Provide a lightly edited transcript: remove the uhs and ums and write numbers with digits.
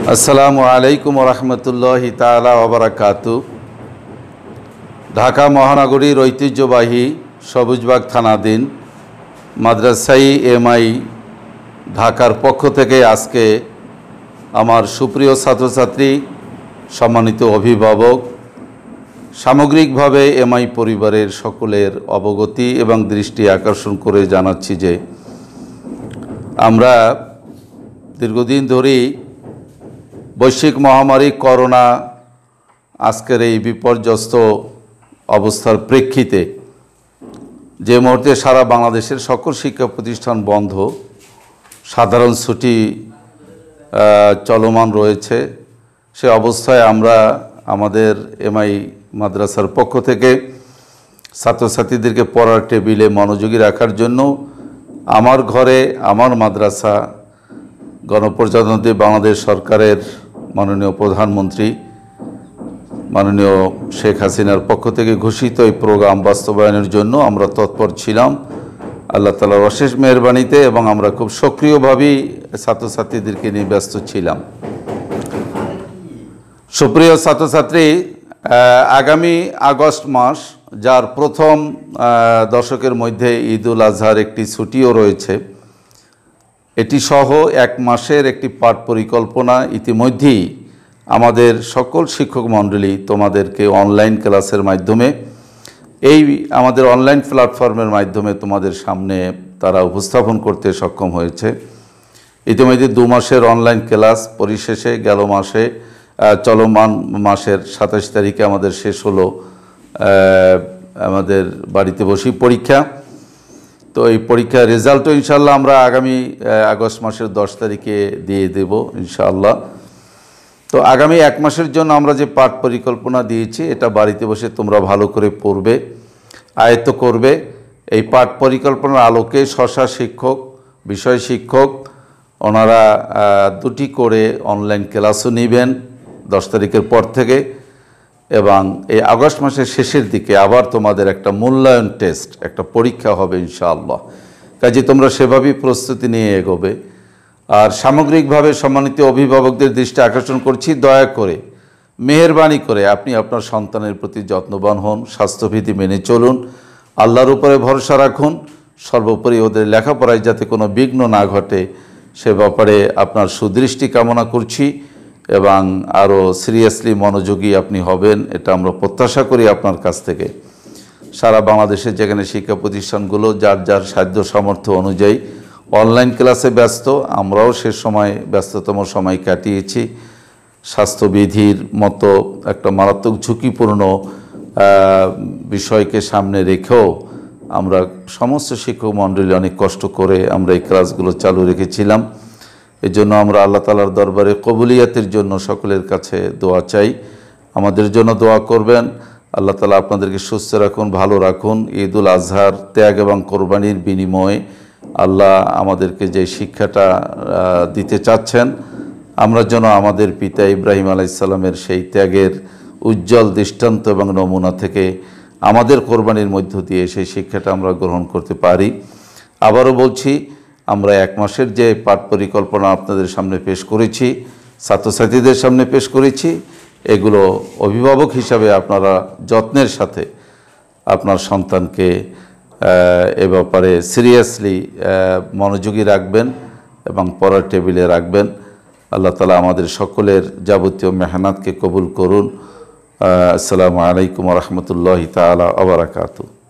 আসসালামু আলাইকুম রহমতুল্লাহি তাআলা ওয়া বারাকাতুহু। ঢাকা মহানগরীর ঐতিহ্যবাহী সবুজবাগ থানাধীন মাদ্রাসাই এমআই ঢাকার পক্ষ থেকে আজকে আমার সুপ্রিয় ছাত্রছাত্রী, সম্মানিত অভিভাবক, সামগ্রিকভাবে এমআই পরিবারের সকলের অবগতি এবং দৃষ্টি আকর্ষণ করে জানাচ্ছি যে আমরা দীর্ঘদিন ধরেই বৈশ্বিক মহামারী করোনা আজকের এই বিপর্যস্ত অবস্থার প্রেক্ষিতে যে মুহূর্তে সারা বাংলাদেশের সকল শিক্ষা প্রতিষ্ঠান বন্ধ, সাধারণ ছুটি চলমান রয়েছে, সে অবস্থায় আমরা আমাদের এমআই মাদ্রাসার পক্ষ থেকে ছাত্রছাত্রীদেরকে পড়ার টেবিলে মনোযোগী রাখার জন্য আমার ঘরে আমার মাদ্রাসা গণপ্রজাতন্ত্রী বাংলাদেশ সরকারের মাননীয় প্রধানমন্ত্রী মাননীয় শেখ হাসিনার পক্ষ থেকে ঘোষিত এই প্রোগ্রাম বাস্তবায়নের জন্য আমরা তৎপর ছিলাম আল্লাহ তাআলার অশেষ মেহেরবানিতে, এবং আমরা খুব সক্রিয়ভাবেই ছাত্রছাত্রীদেরকে নিয়ে ব্যস্ত ছিলাম। সুপ্রিয় ছাত্রছাত্রী, আগামী আগস্ট মাস, যার প্রথম দশকের মধ্যে ঈদুল আজহার একটি ছুটিও রয়েছে, এটি সহ এক মাসের একটি পাঠ পরিকল্পনা ইতিমধ্যেই আমাদের সকল শিক্ষক মণ্ডলী তোমাদেরকে অনলাইন ক্লাসের মাধ্যমে এই আমাদের অনলাইন প্ল্যাটফর্মের মাধ্যমে তোমাদের সামনে তারা উপস্থাপন করতে সক্ষম হয়েছে। ইতিমধ্যে 2 মাসের অনলাইন ক্লাস পরিশেষে গেল মাসে চলমান মাসের 27 তারিখে আমাদের শেষ হলো আমাদের বাড়িতে বসেই পরীক্ষা। তো এই পরীক্ষার রেজাল্টও ইনশাআল্লাহ আমরা আগামী আগস্ট মাসের 10 তারিখে দিয়ে দেব ইনশাআল্লাহ। তো আগামী 1 মাসের জন্য আমরা যে পাঠ পরিকল্পনা দিয়েছি, এটা বাড়িতে বসে তোমরা ভালো করে পড়বে, আয়ত্ত করবে। এই পাঠ পরিকল্পনার আলোকে স্ব শিক্ষক, বিষয় শিক্ষক ওনারা 2টি করে অনলাইন ক্লাসও নেবেন 10 তারিখের পর থেকে, এবং এই আগস্ট মাসের শেষের দিকে আবার তোমাদের একটা মূল্যায়ন টেস্ট, একটা পরীক্ষা হবে ইনশাআল্লাহ। কাজে তোমরা সেভাবেই প্রস্তুতি নিয়ে এগোবে। আর সামগ্রিকভাবে সম্মানিত অভিভাবকদের দৃষ্টি আকর্ষণ করছি, দয়া করে মেহেরবানি করে আপনি আপনার সন্তানের প্রতি যত্নবান হন, স্বাস্থ্যবিধি মেনে চলুন, আল্লাহর উপরে ভরসা রাখুন, সর্বোপরি ওদের লেখাপড়ায় যাতে কোনো বিঘ্ন না ঘটে সে ব্যাপারে আপনার সুদৃষ্টি কামনা করছি, এবং আরও সিরিয়াসলি মনোযোগী আপনি হবেন এটা আমরা প্রত্যাশা করি আপনার কাছ থেকে। সারা বাংলাদেশে যেখানে শিক্ষা প্রতিষ্ঠানগুলো যার যার সাধ্য সামর্থ্য অনুযায়ী অনলাইন ক্লাসে ব্যস্ত, আমরাও সে সময় ব্যস্ততম সময় কাটিয়েছি। স্বাস্থ্যবিধির মতো একটা মারাত্মক ঝুঁকিপূর্ণ বিষয়কে সামনে রেখেও আমরা সমস্ত শিক্ষক মণ্ডলী অনেক কষ্ট করে আমরা এই ক্লাসগুলো চালু রেখেছিলাম। এই জন্য আমরা আল্লাহ তাআলার দরবারে কবুলিয়াতের জন্য সকলের কাছে দোয়া চাই। আমাদের জন্য দোয়া করবেন, আল্লাহ তাআলা আপনাদেরকে সুস্থ রাখুন, ভালো রাখুন। ঈদুল আজহার ত্যাগ এবং কোরবানির বিনিময়ে আল্লাহ আমাদেরকে যে শিক্ষাটা দিতে চাচ্ছেন, আমরা যেন আমাদের পিতা ইব্রাহিম আলাইহিস সালামের সেই ত্যাগের উজ্জ্বল দৃষ্টান্ত এবং নমুনা থেকে আমাদের কোরবানির মধ্য দিয়ে সেই শিক্ষাটা আমরা গ্রহণ করতে পারি। আবারও বলছি, আমরা 1 মাসের যে পাঠ পরিকল্পনা আপনাদের সামনে পেশ করেছি, ছাত্রছাত্রীদের সামনে পেশ করেছি, এগুলো অভিভাবক হিসাবে আপনারা যত্নের সাথে আপনার সন্তানকে এ ব্যাপারে সিরিয়াসলি মনোযোগী রাখবেন এবং পড়ার টেবিলে রাখবেন। আল্লাহ তাআলা আমাদের সকলের যাবতীয় মেহনতকে কবুল করুন। আসসালামু আলাইকুম ওয়া রাহমাতুল্লাহি তাআলা ওয়া বারাকাতুহু।